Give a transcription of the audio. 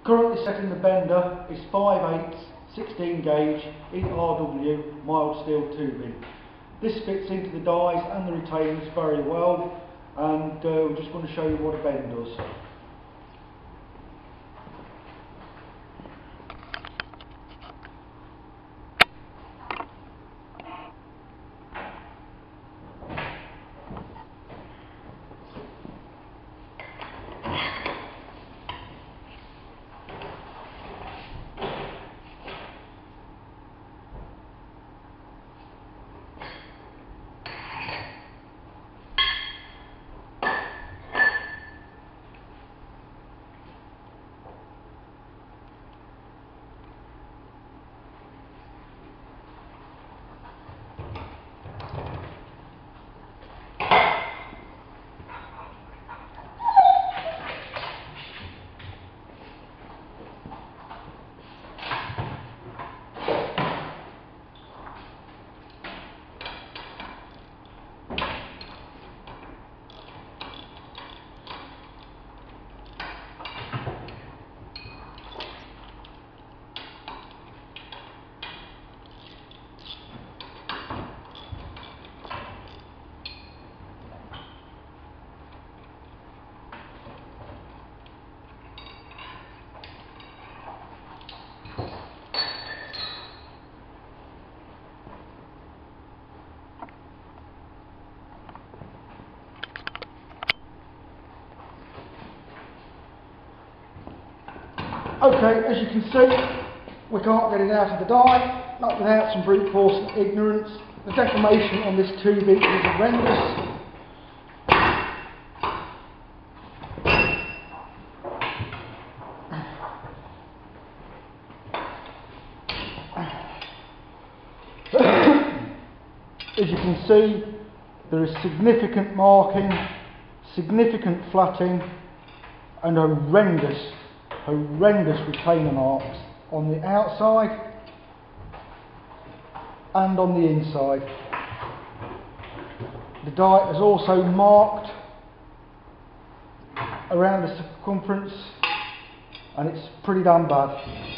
Currently setting the bender is 5/8 16 gauge ERW mild steel tubing. This fits into the dies and the retainers very well, and we're just going to show you what a bend does. Okay, as you can see, we can't get it out of the die, not without some brute force and ignorance. The deformation on this tubing is horrendous. As you can see, there is significant marking, significant flatting, and horrendous retainer marks on the outside and on the inside. The die is also marked around the circumference, and it's pretty damn bad.